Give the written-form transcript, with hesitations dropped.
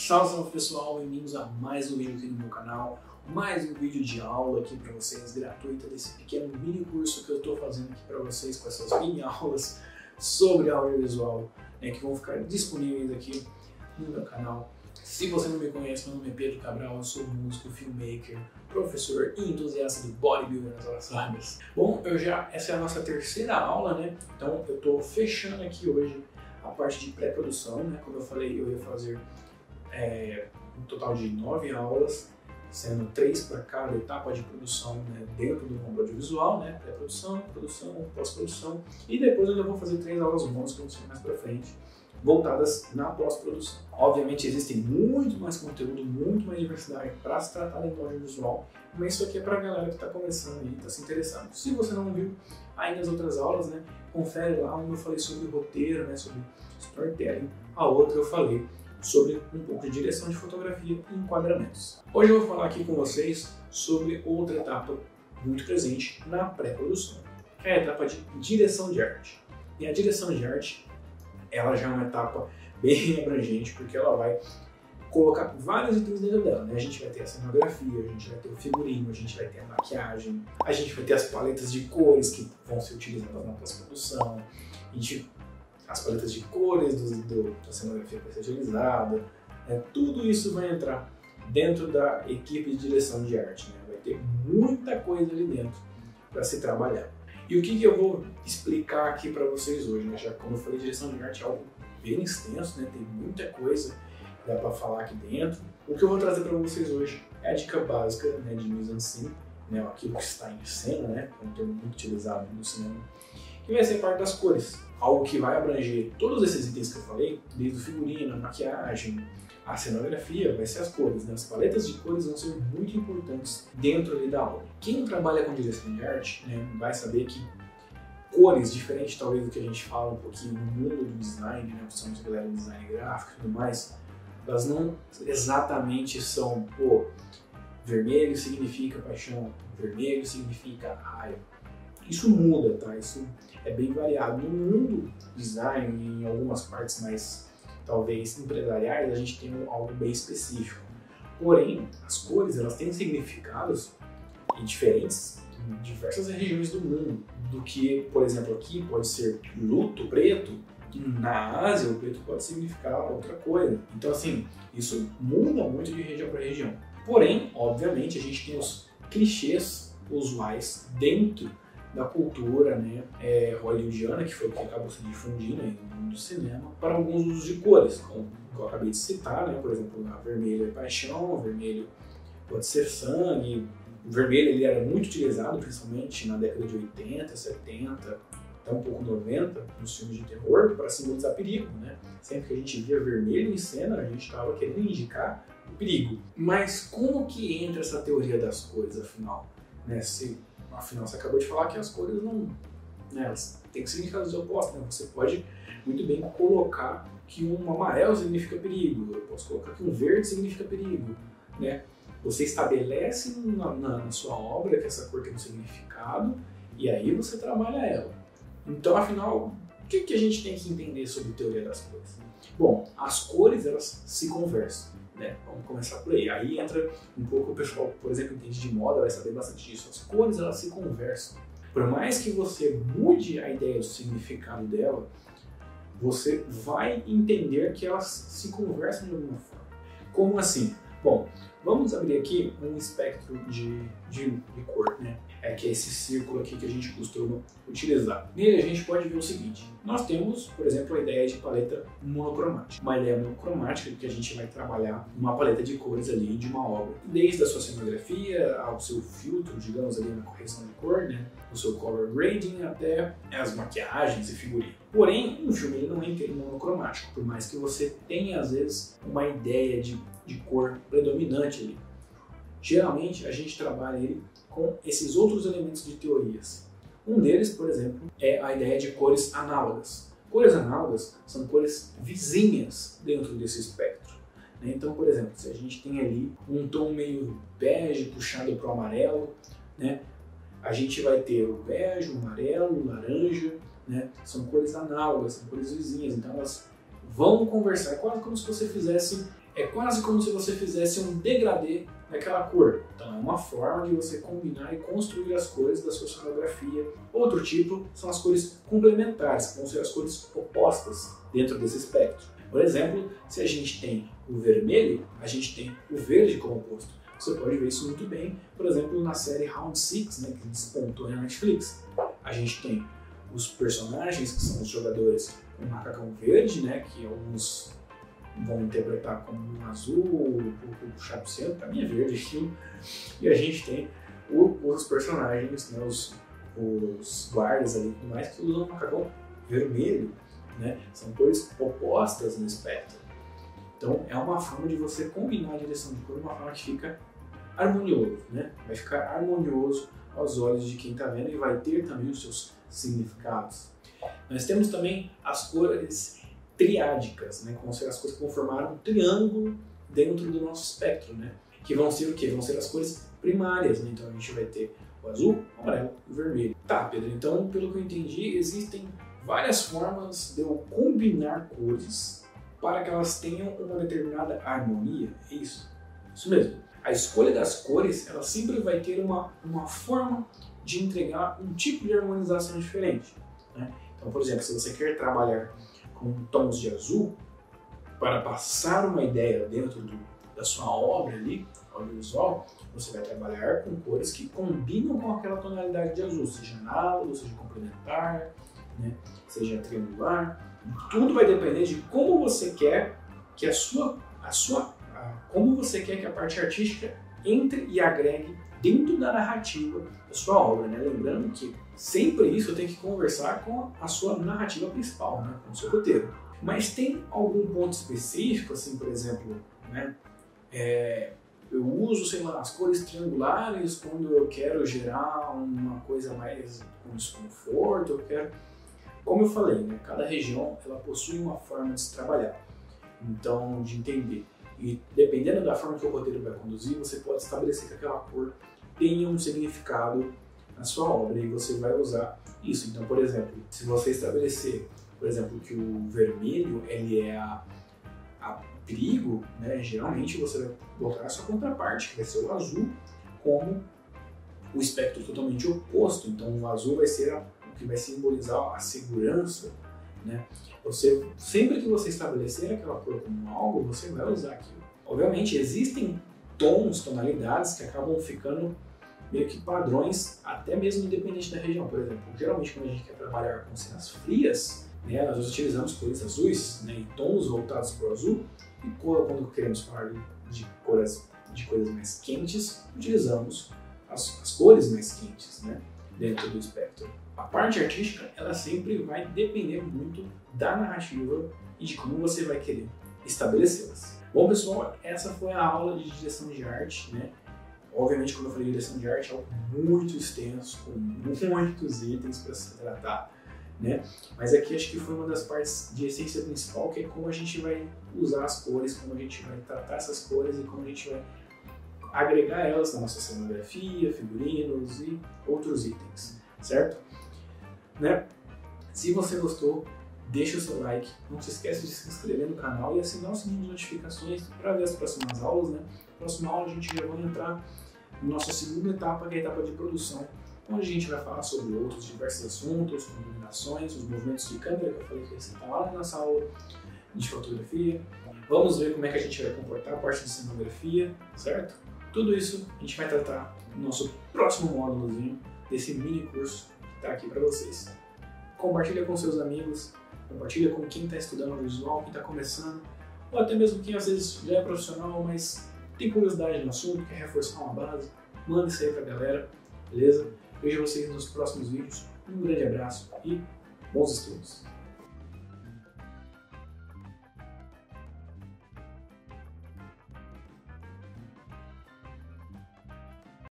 Salve, salve pessoal, bem-vindos a mais um vídeo aqui no meu canal, mais um vídeo de aula aqui para vocês, gratuita, desse pequeno mini curso que eu estou fazendo aqui para vocês com essas mini aulas sobre audiovisual, que vão ficar disponíveis aqui no meu canal. Se você não me conhece, meu nome é Pedro Cabral, eu sou músico, filmmaker, professor e entusiasta do bodybuilding nas horas vagas. Bom, essa é a nossa terceira aula, né? Então eu estou fechando aqui hoje a parte de pré-produção, né? Como eu falei, eu ia fazer um total de 9 aulas, sendo 3 para cada etapa de produção, né, dentro do mundo audiovisual, né, pré-produção, produção, pós-produção, e depois eu ainda vou fazer 3 aulas bônus que vão ser mais para frente, voltadas na pós-produção. Obviamente existem muito mais conteúdo, muito mais diversidade para se tratar dentro do audiovisual, mas isso aqui é para a galera que está começando e está se interessando. Se você não viu ainda as outras aulas, né, confere lá onde eu falei sobre roteiro, né, sobre storytelling. A outra eu falei sobre um pouco de direção de fotografia e enquadramentos. Hoje eu vou falar aqui com vocês sobre outra etapa muito presente na pré-produção, que é a etapa de direção de arte. E a direção de arte, ela já é uma etapa bem abrangente, porque ela vai colocar vários itens dentro dela, né? A gente vai ter a cenografia, a gente vai ter o figurino, a gente vai ter a maquiagem, a gente vai ter as paletas de cores que vão ser utilizadas na pós-produção, as paletas de cores da cenografia que vai ser utilizada, tudo isso vai entrar dentro da equipe de direção de arte, né? Vai ter muita coisa ali dentro para se trabalhar. E o que eu vou explicar aqui para vocês hoje, né? Já como eu falei, direção de arte é algo bem extenso, né? Tem muita coisa que dá para falar aqui dentro. O que eu vou trazer para vocês hoje é a dica básica, né, de mise-en-scène, né? Aquilo que está em cena, né? É um termo muito utilizado no cinema, que vai ser parte das cores. Algo que vai abranger todos esses itens que eu falei, desde o figurino, a maquiagem, a cenografia, vai ser as cores, né? As paletas de cores vão ser muito importantes dentro ali da aula. Quem trabalha com direção de arte, né, vai saber que cores, diferente talvez do que a gente fala um pouquinho no mundo do design, né, principalmente a galera do design gráfico e tudo mais, elas não exatamente são, vermelho significa paixão, vermelho significa raiva. Isso muda, tá? Isso é bem variado. No mundo design, em algumas partes mais, talvez, empresariais, a gente tem algo bem específico. Porém, as cores, elas têm significados diferentes em diversas regiões do mundo. Do que, por exemplo, aqui pode ser luto, preto. Na Ásia, o preto pode significar outra coisa. Então, assim, isso muda muito de região para região. Porém, obviamente, a gente tem os clichês usuais dentro da cultura, né, hollywoodiana, que foi o que acabou se difundindo no mundo do cinema, para alguns usos de cores, como eu acabei de citar, né, por exemplo, a vermelho é paixão, o vermelho pode ser sangue, o vermelho ele era muito utilizado, principalmente na década de 80, 70, até um pouco 90, nos filmes de terror, para simbolizar perigo, né? Sempre que a gente via vermelho em cena, a gente estava querendo indicar o perigo. Mas como que entra essa teoria das cores, afinal? Né, afinal, você acabou de falar que as cores não, né, elas têm significados opostos, né? Você pode muito bem colocar que um amarelo significa perigo, eu posso colocar que um verde significa perigo, né? Você estabelece na sua obra que essa cor tem um significado e aí você trabalha ela. Então, afinal, o que a gente tem que entender sobre teoria das cores? Bom, as cores, elas se conversam, né? Vamos começar por aí. Aí entra um pouco o pessoal, por exemplo, entende de moda, vai saber bastante disso. As cores, elas se conversam. Por mais que você mude a ideia do significado dela, você vai entender que elas se conversam de alguma forma. Como assim? Bom, vamos abrir aqui um espectro de cor, né? Que é esse círculo aqui que a gente costuma utilizar. Nele a gente pode ver o seguinte: nós temos, por exemplo, a ideia de paleta monocromática. Uma ideia monocromática que a gente vai trabalhar uma paleta de cores ali de uma obra. Desde a sua cenografia, ao seu filtro, digamos ali na correção de cor, né? O seu color grading, até as maquiagens e figurino. Porém, um filme ele não é inteiro monocromático, por mais que você tenha às vezes uma ideia de cor predominante ali. Geralmente a gente trabalha ele com esses outros elementos de teorias. Um deles, por exemplo, é a ideia de cores análogas. Cores análogas são cores vizinhas dentro desse espectro, né? Então, por exemplo, se a gente tem ali um tom meio bege puxado para o amarelo, né? A gente vai ter o bege, o amarelo, o laranja, né? São cores análogas, são cores vizinhas, então elas vão conversar. É quase como se você fizesse É quase como se você fizesse um degradê daquela cor. Então é uma forma de você combinar e construir as cores da sua cenografia. Outro tipo são as cores complementares, que vão ser as cores opostas dentro desse espectro. Por exemplo, se a gente tem o vermelho, a gente tem o verde como oposto. Você pode ver isso muito bem, por exemplo, na série Round 6, né, que despontou na Netflix. A gente tem os personagens, que são os jogadores com o macacão verde, né, que alguns vão interpretar como um azul, um pouco chapucento, para mim é verde aquilo. E a gente tem os personagens, né, os guardas ali e tudo mais, que usam um macacão vermelho, né? São cores opostas no espectro. Então é uma forma de você combinar a direção de cor de uma forma que fica harmonioso, né? Vai ficar harmonioso aos olhos de quem está vendo e vai ter também os seus significados. Nós temos também as cores triádicas, né? Como ser as cores que vão formar um triângulo dentro do nosso espectro, né? Que vão ser o quê? Vão ser as cores primárias, né? Então a gente vai ter o azul, o amarelo e o vermelho. Tá, Pedro, então pelo que eu entendi, existem várias formas de eu combinar cores para que elas tenham uma determinada harmonia. É isso? Isso mesmo. A escolha das cores, ela sempre vai ter uma forma de entregar um tipo de harmonização diferente, né? Então, por exemplo, se você quer trabalhar com tons de azul para passar uma ideia dentro da sua obra ali, audiovisual, você vai trabalhar com cores que combinam com aquela tonalidade de azul, seja análogo, seja complementar, né, seja triangular. Tudo vai depender de como você quer que como você quer que a parte artística entre e agregue dentro da narrativa da sua obra, né? Lembrando que sempre isso tem que conversar com a sua narrativa principal, né? Com o seu roteiro. Mas tem algum ponto específico, assim, por exemplo, né? Eu uso, sei lá, as cores triangulares quando eu quero gerar uma coisa mais com desconforto, eu quero... Como eu falei, né? Cada região ela possui uma forma de se trabalhar, então de entender. E dependendo da forma que o roteiro vai conduzir, você pode estabelecer que aquela cor tenha um significado na sua obra e você vai usar isso. Então, por exemplo, se você estabelecer, por exemplo, que o vermelho ele é a perigo, né? Geralmente você vai botar a sua contraparte, que vai ser o azul, como o espectro totalmente oposto. Então, o azul vai ser o que vai simbolizar a segurança, né? Sempre que você estabelecer aquela cor como algo, você vai usar aquilo. Obviamente, existem tons, tonalidades que acabam ficando meio que padrões, até mesmo independente da região. Por exemplo, geralmente quando a gente quer trabalhar com cenas frias, né, nós utilizamos cores azuis, né, e tons voltados para o azul, e quando queremos falar de coisas mais quentes, utilizamos as cores mais quentes, né, dentro do espectro. A parte artística, ela sempre vai depender muito da narrativa e de como você vai querer estabelecê-las. Bom, pessoal, essa foi a aula de direção de arte, né? Obviamente, quando eu falei direção de arte, é algo muito extenso, com muitos itens para se tratar, né? Mas aqui acho que foi uma das partes de essência principal, que é como a gente vai usar as cores, como a gente vai tratar essas cores e como a gente vai agregar elas na nossa cenografia, figurinos e outros itens, certo? Né? Se você gostou, deixa o seu like, não se esqueça de se inscrever no canal e assinar o sininho de notificações para ver as próximas aulas, né? Na próxima aula a gente já vai entrar na nossa segunda etapa, que é a etapa de produção, onde a gente vai falar sobre outros diversos assuntos, como iluminações, os movimentos de câmera, que eu falei que ia estar lá na nossa aula de fotografia. Vamos ver como é que a gente vai comportar a parte de cenografia, certo? Tudo isso a gente vai tratar no nosso próximo módulozinho desse mini curso que está aqui para vocês. Compartilha com seus amigos, compartilha com quem está estudando audiovisual, quem está começando, ou até mesmo quem às vezes já é profissional, mas tem curiosidade no assunto, quer reforçar uma base, manda isso aí pra galera, beleza? Vejo vocês nos próximos vídeos, um grande abraço e bons estudos!